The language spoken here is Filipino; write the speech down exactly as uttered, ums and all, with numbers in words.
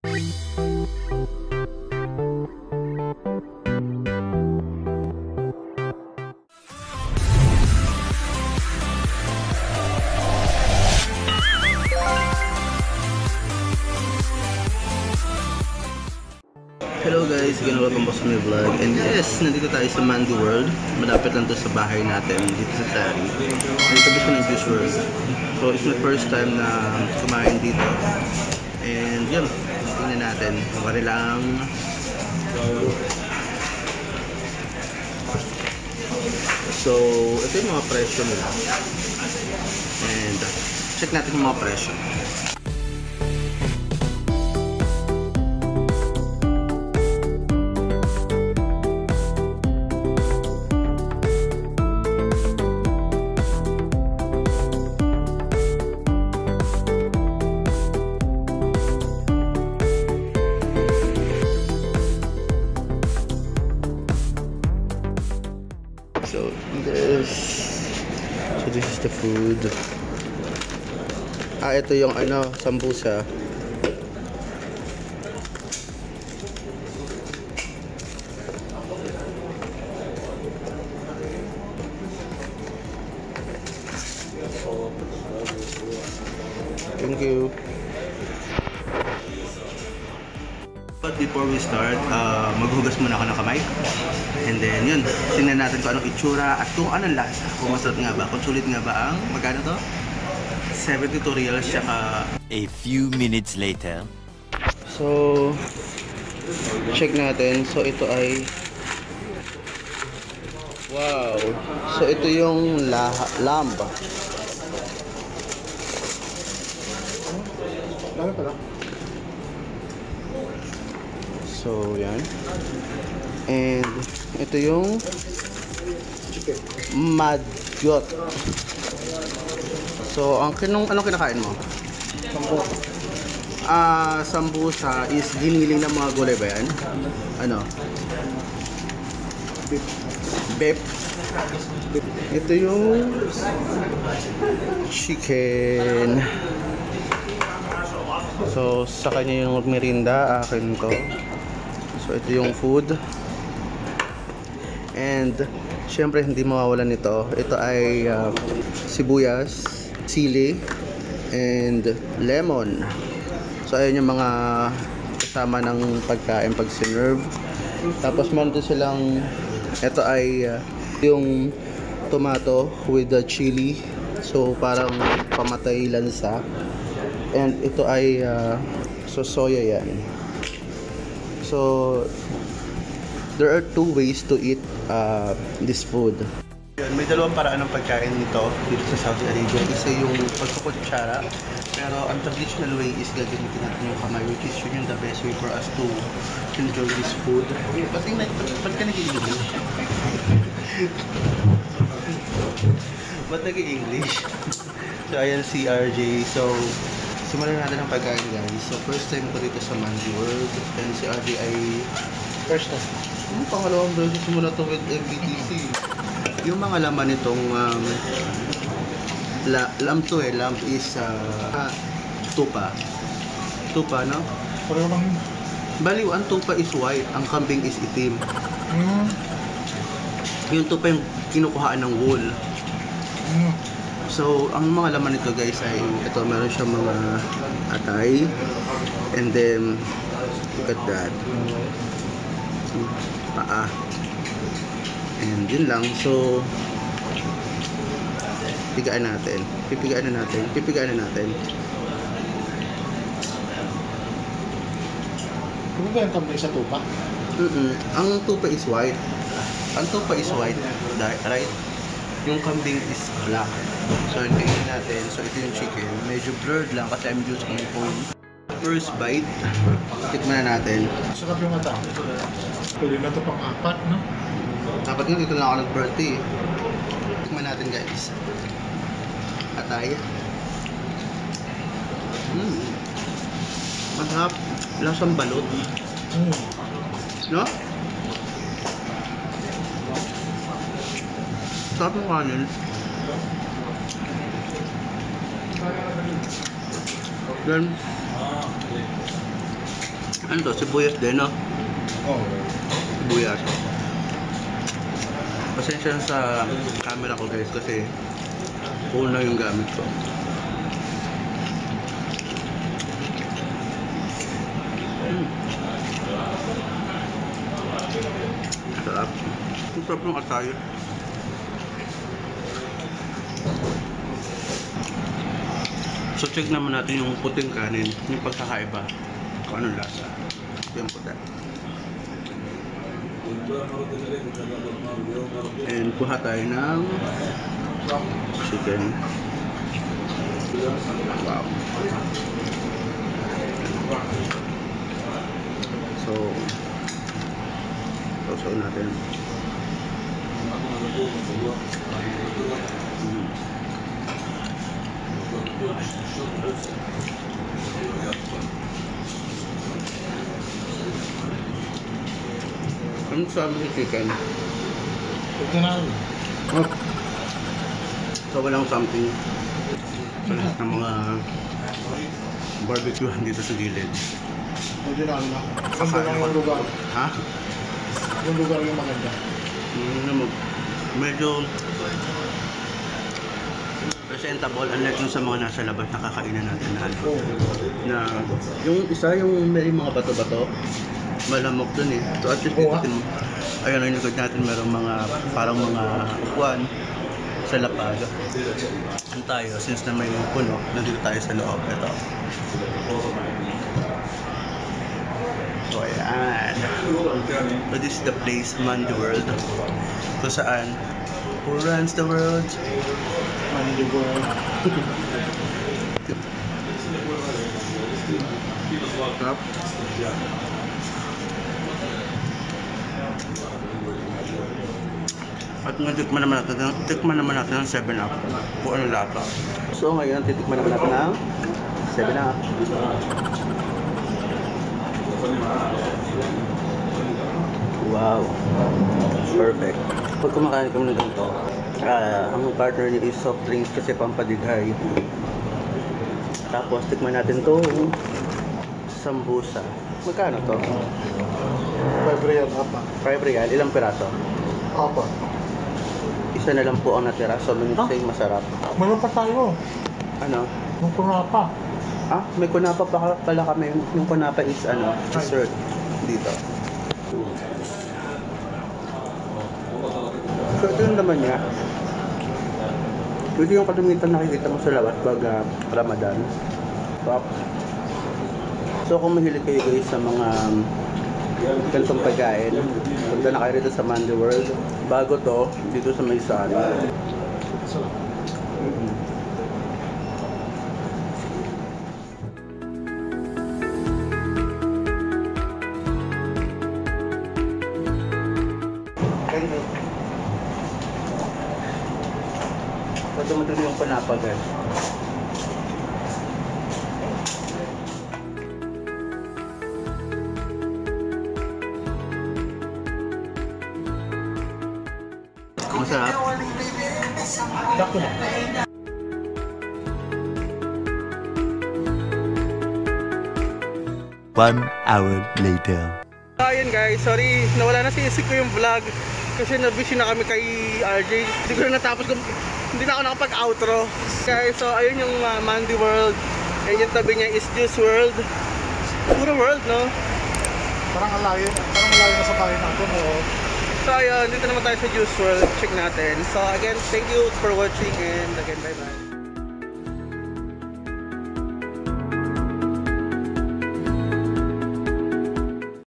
Hello guys, again welcome back to my vlog. And yes, nandito tayo sa Mandi World. Malapit lang to sa bahay natin dito sa Tari. Nandito ba siya ng Juice World. So it's my first time na kumain dito. And yun, tingnan natin. Wari lang. So ito yung mga presyo nila. And check natin yung mga presyo. So this, so this is the food. Ah, ito yung ano, sambusa. Thank you. But before we start, uh, maghugas muna ako ng kamay. And then yun, tingnan natin kung anong itsura at kung anong lasa. Kung masarap nga ba, kung sulit nga ba ang, magkano to? seventy-two reals, tsaka... A few minutes later. So, check natin. So ito ay... Wow! So ito yung laha, lamb. Dami pala. So, yan. And, ito yung madgot. So, ang kinong, anong kinakain mo? Sambusa. Ah, sambusa is giniling ng mga gulay ba yan? Ano? Beef. Beef. Ito yung chicken. So, sa kanya yung merinda, akin to. So, ito yung food. And, syempre, hindi mawawalan nito. Ito ay uh, sibuyas, sili, and lemon. So, ayun yung mga kasama ng pagkain pag sinerve. Tapos, meron din silang, ito ay uh, yung tomato with the chili. So, parang pamatay lansa. And ito ay uh, so soya yan. So there are two ways to eat uh, this food. May dalawang paraan ng pagkain nito dito sa Saudi Arabia. Isa yung pagkukutsara, pero ang traditional way is gagamitin natin yung kamay, which is yun yung the best way for us to enjoy this food. Ba't ba't ka nag-i-English? Ba't nag-i-English? So ayan si R J. So simulan natin ang pagkain guys. So first time ko dito sa Mandi World. And si R J ay first time. Yung pangalawang beses muna to with M B T C. Yung mga laman nitong um, la lamb to eh. Lamb is uh, tupa. Tupa, no? Pareho lang yun. Baliw, ang tupa is white. Ang kambing is itim. Mm. Yung tupa yung kinukuhaan ng wool. Mm. So, ang mga laman nito guys ay ito, meron siyang mga atay, and then look at that, paa, and yun lang. So pigaan natin, pipigaan na natin, pipigaan na natin. Ano ba yung kambing sa tupa? Mm-mm. Ang tupa is white. Ang tupa is white, right? Yung kambing is black. So, tingnan natin. So, ito yung chicken. Medyo blurred lang kasi I'm using my phone. First bite. Tikman na natin. Sarap yung mata. Pwede na ito pang apat, no? Dapat nga dito lang ako nag-birthday. Tikman natin guys. Atay. Hmm. Masarap. Lasang balot. Mm. No? Sarap ng kanin. Then, Ano to? Sibuyas din, no? Oo. Oh. Sibuyas. Pasensya na sa camera ko guys kasi phone lang yung gamit ko. Mm. Sarap. Ang sarap ng atay. So check naman natin yung puting kanin, yung pagkakaiba, kung anong lasa. Yung puti. And kuha tayo ng chicken. Wow. So, sausaw natin. Mm. Ano sabi sa chicken? Ito na. Oh. So walang something sa lahat ng mga barbecuehan dito sa gilid. Medyo na ano. Ganda lang yung lugar. Ha? Yung lugar yung maganda. Mm, medyo presentable unlike yung sa mga nasa labas na kakainan natin na ano. Oo. Na yung isa yung may mga bato-bato malamok dun eh. So at least Oo, dito mo. Ayun, ang likod natin merong mga parang mga upuan sa lapag. Ang tayo, since na may puno, nandito tayo sa loob. Ito. So ayan. So this is the place, Mandi World. Kung saan, who runs the world? Mandi World. Sarap. At nga tikman naman natin, tikman naman natin ng seven up kung ano lata. So ngayon titikman naman natin ng seven up. Wow, perfect. Pag kumakain kami ng ganito, uh, ang partner niya is soft drinks kasi pampadighay. Tapos tikman natin to sambusa. Magkano to? five real, apa. five real, ilang piraso? Apa. Isa na lang po ang natira, so minutes Huh? ay masarap. Meron pa tayo. Ano? Yung kunapa. Ah, may kunapa pa pala kami. Yung kunapa is ano, dessert dito. So ito yung naman niya. Ito yung kalumitan nakikita mo sa labas pag uh, Ramadan. Top. So kung mahilig kayo guys sa mga ganitong pagkain, punta na kayo rito sa Mandi World. Bago to, dito sa may sari. Mm-hmm. Thank you. So tumutulong yung panapa guys. Masarap. Dako na. One hour later. Ayun guys, sorry, nawala na si isip ko yung vlog kasi na-busy na kami kay R J. Hindi ko na natapos, kung hindi na ako nakapag-outro. Guys, so ayun yung uh, Mandi World. And yung tabi niya is Juice World. Puro world, no? Parang alayo. Parang malayo na sa bahay natin. Oo. So ayun, dito naman tayo sa Juice World. Check natin. So again, thank you for watching and again, bye bye.